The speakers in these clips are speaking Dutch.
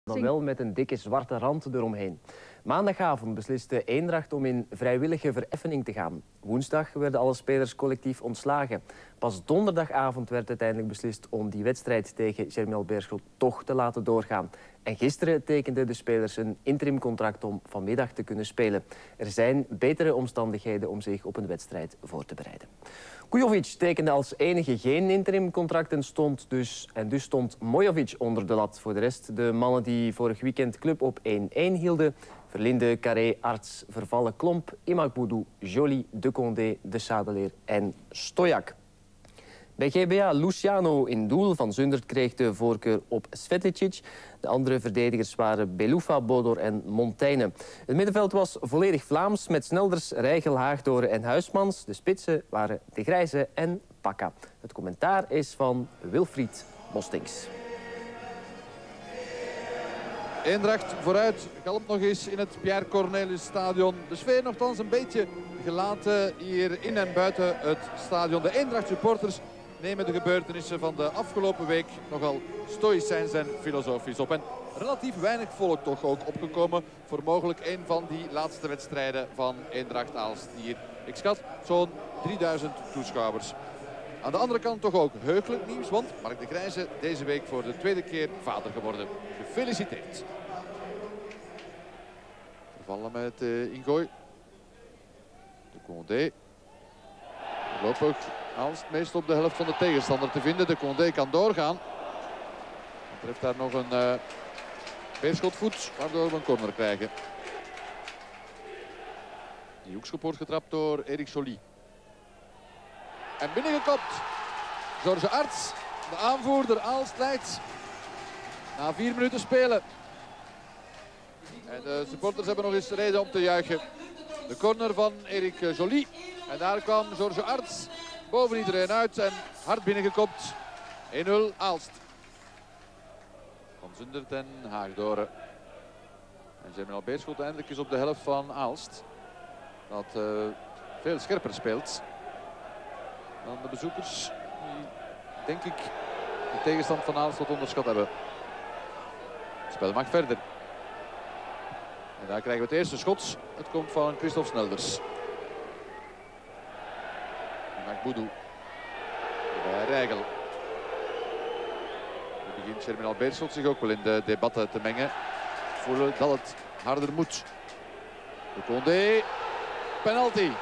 Dan wel met een dikke zwarte rand eromheen. Maandagavond besliste Eendracht om in vrijwillige vereffening te gaan. Woensdag werden alle spelers collectief ontslagen. Pas donderdagavond werd uiteindelijk beslist om die wedstrijd tegen Germinal Beerschot toch te laten doorgaan. En gisteren tekenden de spelers een interimcontract om vanmiddag te kunnen spelen. Er zijn betere omstandigheden om zich op een wedstrijd voor te bereiden. Kujovic tekende als enige geen interimcontract en dus stond Mojovic onder de lat. Voor de rest de mannen die vorig weekend club op 1-1 hielden. Verlinde, Carré, Arts, Vervallen, Klomp, Imagboudou, Joly, De Condé, De Sadeleer en Stojak. Bij GBA Luciano in doel. Van Zundert kreeg de voorkeur op Svetlicic. De andere verdedigers waren Beloufa, Bodor en Montaigne. Het middenveld was volledig Vlaams met Snelders, Rijgel, Haagdoren en Huismans. De spitsen waren De Grijze en Pakka. Het commentaar is van Wilfried Mostings. Eendracht vooruit, galmt nog eens in het Pierre Cornelis stadion. De sfeer nogthans een beetje gelaten hier in en buiten het stadion. De Eendracht supporters nemen de gebeurtenissen van de afgelopen week nogal stoïcijns en filosofisch op. En relatief weinig volk toch ook opgekomen voor mogelijk een van die laatste wedstrijden van Eendracht Aalst. Hier, ik schat, zo'n 3000 toeschouwers. Aan de andere kant toch ook heugelijk nieuws, want Mark de Grijze deze week voor de tweede keer vader geworden. Gefeliciteerd. Vervallen met ingooi. De Condé. Voorlopig Aalst meest op de helft van de tegenstander te vinden. De Condé kan doorgaan. Dan treft daar nog een Beerschotvoet, waardoor we een corner krijgen. Die hoekschop wordt getrapt door Erik Joly. En binnengekopt. George Arts, de aanvoerder. Aalst leidt na 4 minuten spelen. En de supporters hebben nog eens reden om te juichen. De corner van Erik Joly. En daar kwam George Arts boven iedereen uit en hard binnengekopt. 1-0 Aalst. Van Zundert en Haagdoren. En Germinal Beerschot eindelijk is op de helft van Aalst. Dat veel scherper speelt dan de bezoekers. Die, denk ik, de tegenstand van Aalst wat onderschat hebben. Het spel mag verder. En daar krijgen we het eerste schot. Het komt van Christophe Snelders. Imagboudou. Bij Rijgel. Nu begint Germinal Beerschot zich ook wel in de debatten te mengen. Voelen dat het harder moet. De Condé. Penalty.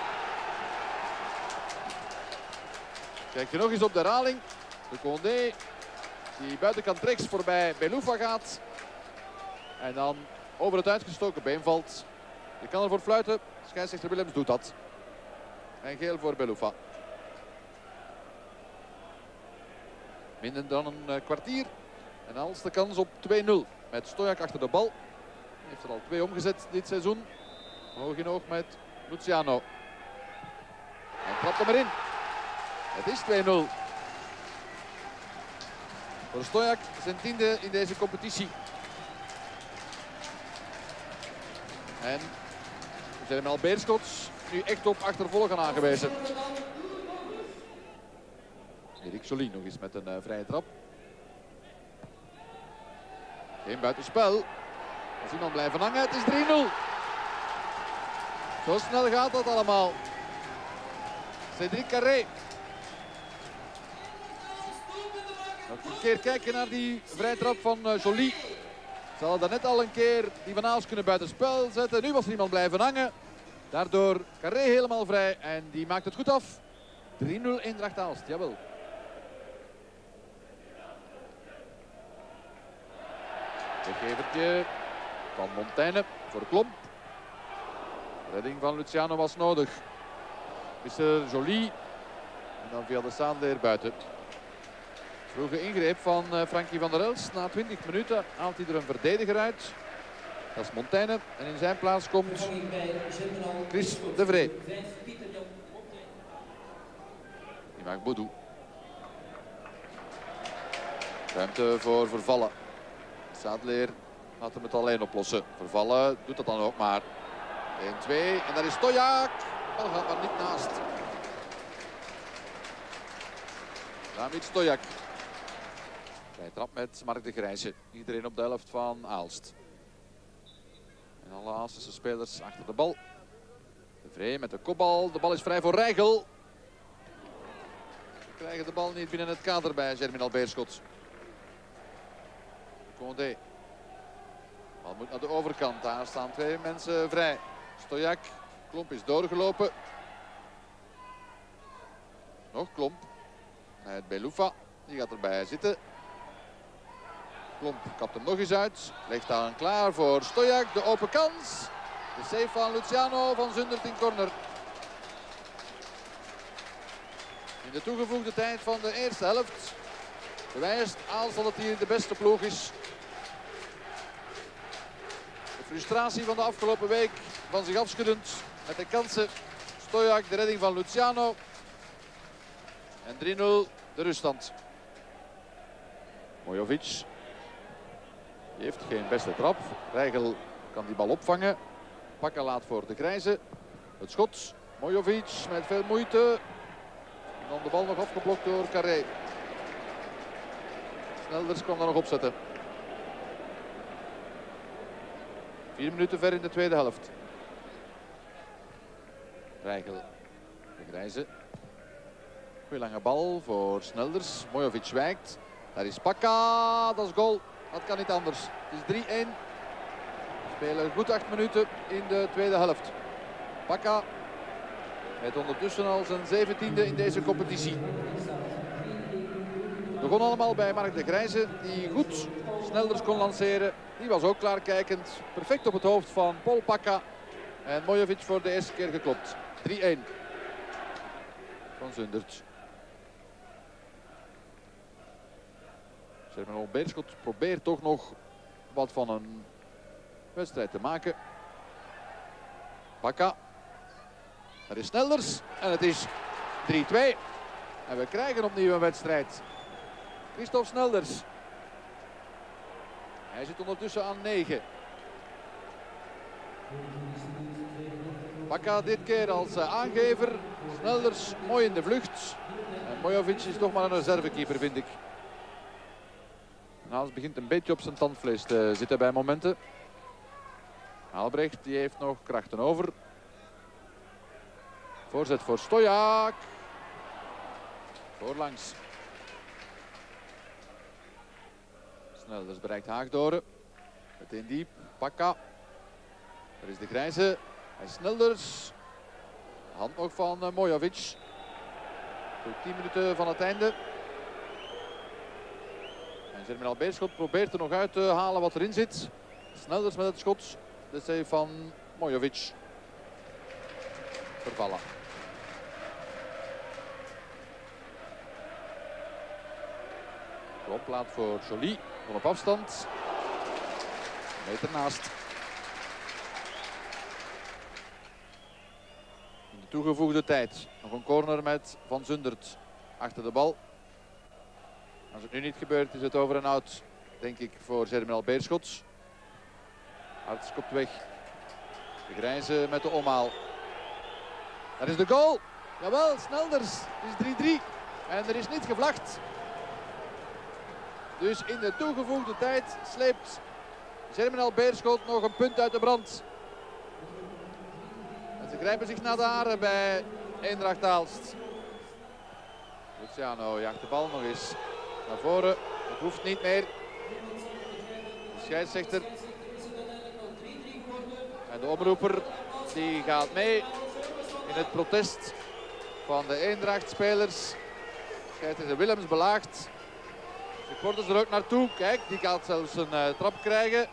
Kijk je nog eens op de herhaling. De Condé die buitenkant rechts voorbij Beloufa gaat. En dan over het uitgestoken been valt. Je kan ervoor fluiten. Scheidsrechter Willems doet dat. En geel voor Beloufa. Minder dan een kwartier. En Aalst de kans op 2-0. Met Stojak achter de bal. Heeft er al 2 omgezet dit seizoen. Hoog in oog met Luciano. En trapt hem erin. Het is 2-0. Voor Stojak zijn 10e in deze competitie. En Germinal Beerschot nu echt op achtervolgen aangewezen. Erik Joly nog eens met een vrije trap. Geen buitenspel. Als iemand blijven hangen, het is 3-0. Zo snel gaat dat allemaal. Cédric Carré. Nog een keer kijken naar die vrije trap van Joly. Ze hadden daarnet al een keer die Van Aalst kunnen buitenspel zetten. Nu was er iemand blijven hangen. Daardoor Carré helemaal vrij en die maakt het goed af. 3-0 Eendracht Aalst, jawel. Weggevertje van Montaigne voor Klomp. Redding van Luciano was nodig. Is er Joly. En dan via de Sadeleer buiten. Vroege ingreep van Frankie van der Elst. Na 20 minuten haalt hij er een verdediger uit. Dat is Montaigne. En in zijn plaats komt Chris de Vree. Imagboudou. Ruimte voor Vervallen. Sadeleer laat hem het alleen oplossen. Vervallen doet dat dan ook maar. 1-2 en daar is Stojak. Dat gaat maar niet naast. Damit Stojak. Krijgt trap met Mark de Grijze. Iedereen op de helft van Aalst. En alle Aalstense spelers achter de bal. De Vree met de kopbal. De bal is vrij voor Rijgel. We krijgen de bal niet binnen het kader bij Germinal Beerschot. Condé. De bal moet naar de overkant. Daar staan twee mensen vrij. Stojak. Klomp is doorgelopen. Nog Klomp. Met Beloufa. Die gaat erbij zitten. Klomp kapt hem nog eens uit. Legt aan klaar voor Stojak. De open kans. De save van Luciano van Zundert in corner. In de toegevoegde tijd van de eerste helft bewijst Aalst dat het hier de beste ploeg is. De frustratie van de afgelopen week van zich afschuddend met de kansen. Stojak, de redding van Luciano. En 3-0 de ruststand. Mojovic. Die heeft geen beste trap. Rijgel kan die bal opvangen. Pakka laat voor de Grijze. Het schot. Mojovic met veel moeite. En dan de bal nog afgeblokt door Carré. Snelders kwam daar nog opzetten. 4 minuten ver in de tweede helft. Rijgel. De Grijze. Goeie lange bal voor Snelders. Mojovic wijkt. Daar is Pakka. Dat is goal. Dat kan niet anders. Het is 3-1. We spelen goed 8 minuten in de tweede helft. Pakka met ondertussen al zijn 17e in deze competitie. Het begon allemaal bij Mark de Grijze, die goed Snelders kon lanceren. Die was ook klaarkijkend. Perfect op het hoofd van Paul Pakka. En Mojovic voor de eerste keer geklopt. 3-1 van Zundert. Germinal Beerschot probeert toch nog wat van een wedstrijd te maken. Pakka. Er is Snelders en het is 3-2. En we krijgen opnieuw een wedstrijd. Christophe Snelders. Hij zit ondertussen aan 9. Pakka dit keer als aangever. Snelders mooi in de vlucht. En Mojovic is toch maar een reservekeeper, vind ik. Aalst begint een beetje op zijn tandvlees te zitten bij momenten. Albrecht die heeft nog krachten over. Voorzet voor Stojak. Voorlangs. Snelders bereikt Haagdoren. Meteen diep. Pakka. Er is de Grijze. En Snelders. Hand nog van Mojovic. Goed 10 minuten van het einde. En Germinal Beerschot probeert er nog uit te halen wat erin zit. Snelders met het schot. De save van Mojovic. Vervallen. Klomp laat voor Joly. Van op afstand. Een meter naast. In de toegevoegde tijd. Nog een corner met Van Zundert. Achter de bal. Als het nu niet gebeurt is het over en out. Denk ik voor Germinal Beerschot. Arts kopt weg. De Grijze met de omhaal. Daar is de goal. Jawel, Snelders. Het is 3-3. En er is niet gevlacht. Dus in de toegevoegde tijd sleept Germinal Beerschot nog een punt uit de brand. En ze grijpen zich naar de haren bij Eendracht Aalst. Luciano jaagt de bal nog eens naar voren. Het hoeft niet meer. De scheidsrechter en de omroeper die gaat mee in het protest van de Eendracht-spelers. Scheidsrechter Willems belaagt. Supporters er ook naartoe. Kijk, die gaat zelfs een trap krijgen.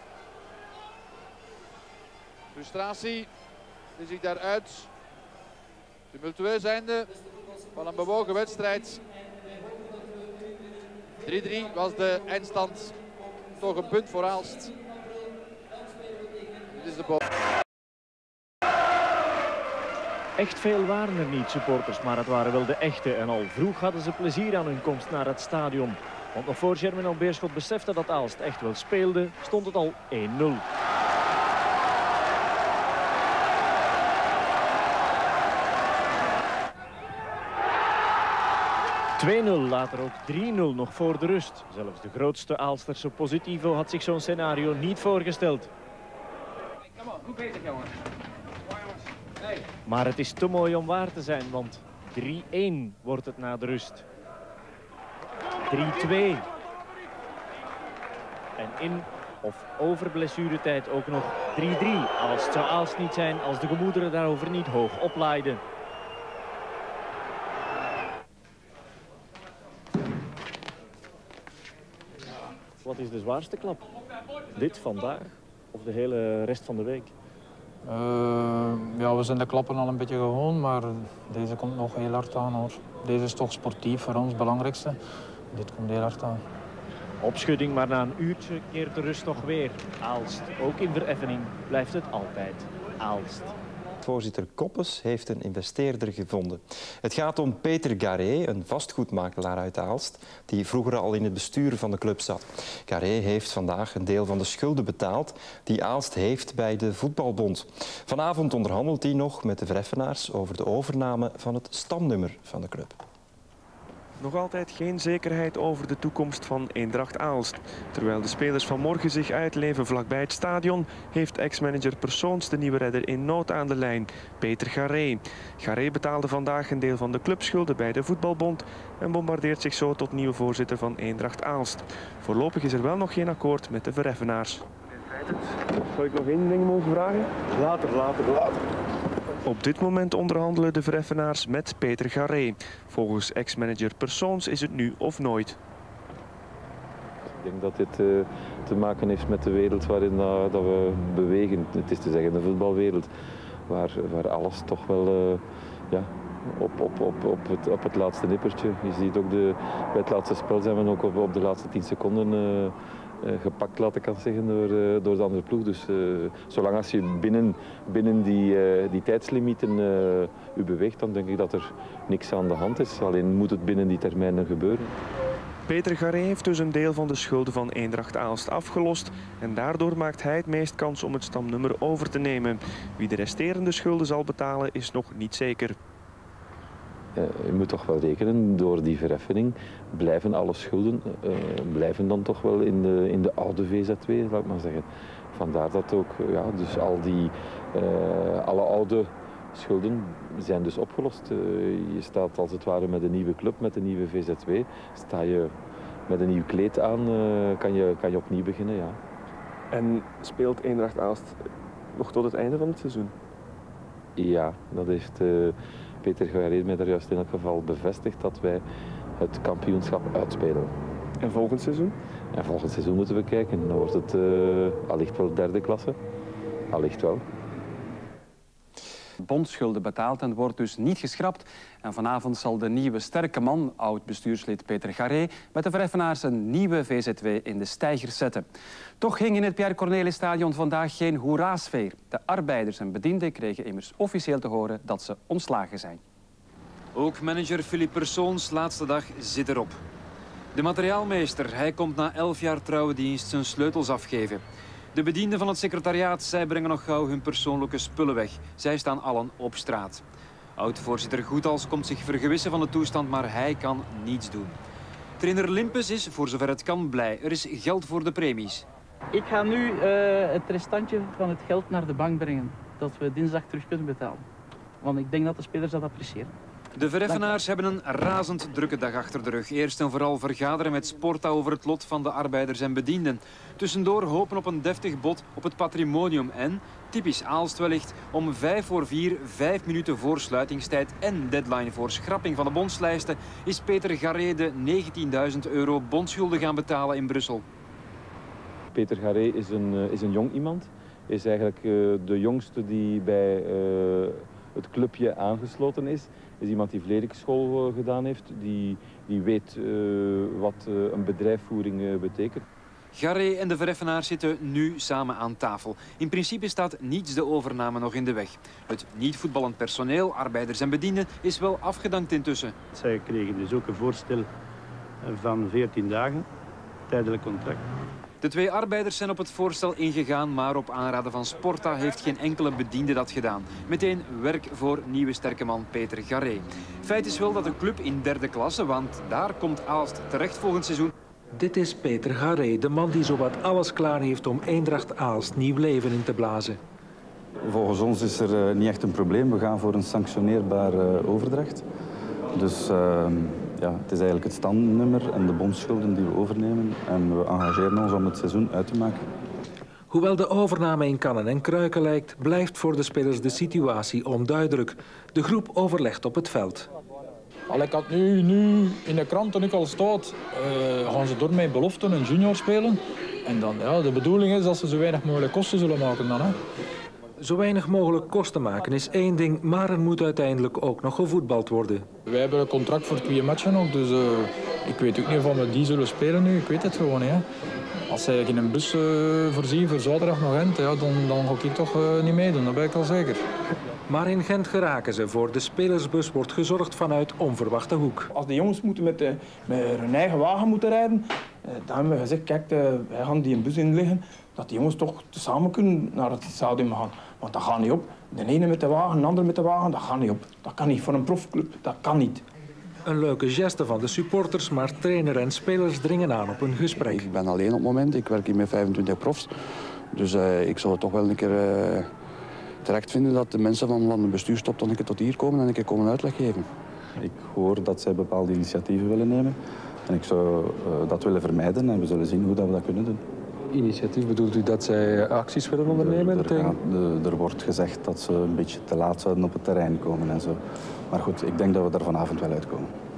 Frustratie die zich daaruit. Tumultueus einde van een bewogen wedstrijd. 3-3 was de eindstand. Toch een punt voor Aalst. Dit is de bal. Echt veel waren er niet supporters, maar het waren wel de echte. En al vroeg hadden ze plezier aan hun komst naar het stadion. Want nog voor Germinal Beerschot besefte dat Aalst echt wel speelde, stond het al 1-0. 2-0, later ook 3-0 nog voor de rust. Zelfs de grootste Aalsterse positivo had zich zo'n scenario niet voorgesteld. Kom op, goed bezig jongens. Maar het is te mooi om waar te zijn, want 3-1 wordt het na de rust. 3-2. En in of over blessuretijd ook nog 3-3. Als het zou Aalst niet zijn als de gemoederen daarover niet hoog oplaaiden. Wat is de zwaarste klap? Dit vandaag of de hele rest van de week? Ja, we zijn de klappen al een beetje gewoon, maar deze komt nog heel hard aan, hoor. Deze is toch sportief voor ons het belangrijkste. Dit komt heel hard aan. Opschudding, maar na een uurtje keert de rust toch weer. Aalst, ook in vereffening, blijft het altijd Aalst. Voorzitter Koppes heeft een investeerder gevonden. Het gaat om Peter Garé, een vastgoedmakelaar uit Aalst, die vroeger al in het bestuur van de club zat. Garé heeft vandaag een deel van de schulden betaald die Aalst heeft bij de voetbalbond. Vanavond onderhandelt hij nog met de Vereffenaars over de overname van het stamnummer van de club. Nog altijd geen zekerheid over de toekomst van Eendracht Aalst. Terwijl de spelers van morgen zich uitleven vlakbij het stadion, heeft ex-manager Persoons de nieuwe redder in nood aan de lijn, Peter Garé. Garé betaalde vandaag een deel van de clubschulden bij de voetbalbond en bombardeert zich zo tot nieuwe voorzitter van Eendracht Aalst. Voorlopig is er wel nog geen akkoord met de Vereffenaars. Zou ik nog één ding mogen vragen? Later. Op dit moment onderhandelen de Vereffenaars met Peter Garé. Volgens ex-manager Persoons is het nu of nooit. Ik denk dat dit te maken heeft met de wereld waarin dat we bewegen. Het is te zeggen de voetbalwereld, waar alles toch wel ja, op het laatste nippertje. Je ziet ook bij het laatste spel zijn we ook op de laatste 10 seconden gepakt, laat ik zeggen, door de andere ploeg. Dus zolang als je binnen die tijdslimieten u beweegt, dan denk ik dat er niks aan de hand is. Alleen moet het binnen die termijnen gebeuren. Peter Garé heeft dus een deel van de schulden van Eendracht Aalst afgelost en daardoor maakt hij het meest kans om het stamnummer over te nemen. Wie de resterende schulden zal betalen is nog niet zeker. Je moet toch wel rekenen, door die vereffening blijven alle schulden blijven dan toch wel in de oude VZW, laat ik maar zeggen. Vandaar dat ook, ja, dus alle oude schulden zijn dus opgelost. Je staat als het ware met een nieuwe club, met een nieuwe VZW. Sta je met een nieuw kleed aan, kan je opnieuw beginnen, ja. En speelt Eendracht Aalst nog tot het einde van het seizoen? Ja, dat heeft Peter Garé mij daar juist in elk geval bevestigd, dat wij het kampioenschap uitspelen. En volgend seizoen? En volgend seizoen moeten we kijken. Dan wordt het allicht wel derde klasse. Allicht wel. Bondschulden betaald en wordt dus niet geschrapt. En vanavond zal de nieuwe sterke man, oud-bestuurslid Peter Garé, met de Vereffenaars een nieuwe VZW in de steigers zetten. Toch hing in het Pierre Cornelis Stadion vandaag geen hoera-sfeer. De arbeiders en bedienden kregen immers officieel te horen dat ze ontslagen zijn. Ook manager Philippe Persoons laatste dag zit erop. De materiaalmeester, hij komt na 11 jaar trouwe dienst zijn sleutels afgeven. De bedienden van het secretariaat, zij brengen nog gauw hun persoonlijke spullen weg. Zij staan allen op straat. Oud-voorzitter Goethals komt zich vergewissen van de toestand, maar hij kan niets doen. Trainer Limpes is, voor zover het kan, blij. Er is geld voor de premies. Ik ga nu het restantje van het geld naar de bank brengen, dat we dinsdag terug kunnen betalen. Want ik denk dat de spelers dat appreciëren. De Vereffenaars hebben een razend drukke dag achter de rug. Eerst en vooral vergaderen met Sporta over het lot van de arbeiders en bedienden. Tussendoor hopen op een deftig bod op het patrimonium en, typisch Aalst wellicht, om 3:55, 5 minuten voor sluitingstijd en deadline voor schrapping van de bondslijsten, is Peter Garé de €19.000 bondschulden gaan betalen in Brussel. Peter Garé is een jong iemand. Is eigenlijk de jongste die bij het clubje aangesloten is. Is iemand die vleerlijksschool gedaan heeft, die weet wat een bedrijfsvoering betekent. Garé en de Vereffenaars zitten nu samen aan tafel. In principe staat niets de overname nog in de weg. Het niet voetballend personeel, arbeiders en bedienden is wel afgedankt intussen. Zij kregen dus ook een voorstel van 14 dagen, tijdelijk contract. De 2 arbeiders zijn op het voorstel ingegaan, maar op aanraden van Sporta heeft geen enkele bediende dat gedaan. Meteen werk voor nieuwe sterke man Peter Garé. Feit is wel dat de club in 3e klasse, want daar komt Aalst terecht volgend seizoen. Dit is Peter Garé, de man die zowat alles klaar heeft om Eendracht Aalst nieuw leven in te blazen. Volgens ons is er niet echt een probleem. We gaan voor een sanctioneerbare overdracht. Dus ja, het is eigenlijk het standnummer en de bondsschulden die we overnemen. En we engageren ons om het seizoen uit te maken. Hoewel de overname in kannen en kruiken lijkt, blijft voor de spelers de situatie onduidelijk. De groep overlegt op het veld. Ik had nu in de kranten ook al staat, gaan ze door mijn belofte een junior spelen. En dan, ja, de bedoeling is dat ze zo weinig mogelijk kosten zullen maken dan. Hè. Zo weinig mogelijk kosten maken is één ding, maar er moet uiteindelijk ook nog gevoetbald worden. Wij hebben een contract voor 2 matchen nog, dus ik weet ook niet of we die zullen spelen nu. Ik weet het gewoon niet. Hè. Als zij geen bus voorzien voor zaterdag nog Gent, ja, dan ga ik toch niet meedoen, dat ben ik al zeker. Maar in Gent geraken ze. Voor de spelersbus wordt gezorgd vanuit onverwachte hoek. Als de jongens moeten met hun eigen wagen moeten rijden, dan hebben we gezegd, kijk, wij gaan die een bus inleggen, dat die jongens toch samen kunnen naar het stadion gaan. Want dat gaat niet op. De ene met de wagen, de andere met de wagen, dat gaat niet op. Dat kan niet voor een profclub, dat kan niet. Een leuke geste van de supporters, maar trainer en spelers dringen aan op een gesprek. Ik ben alleen op het moment, ik werk hier met 25 profs. Dus ik zou het toch wel een keer terecht vinden dat de mensen van het bestuur stopt dan een keer tot hier komen en een keer komen uitleg geven. Ik hoor dat zij bepaalde initiatieven willen nemen. En ik zou dat willen vermijden en we zullen zien hoe dat we dat kunnen doen. Initiatief bedoelt u dat zij acties willen ondernemen? Er wordt gezegd dat ze een beetje te laat zouden op het terrein komen en zo. Maar goed, ik denk dat we daar vanavond wel uitkomen.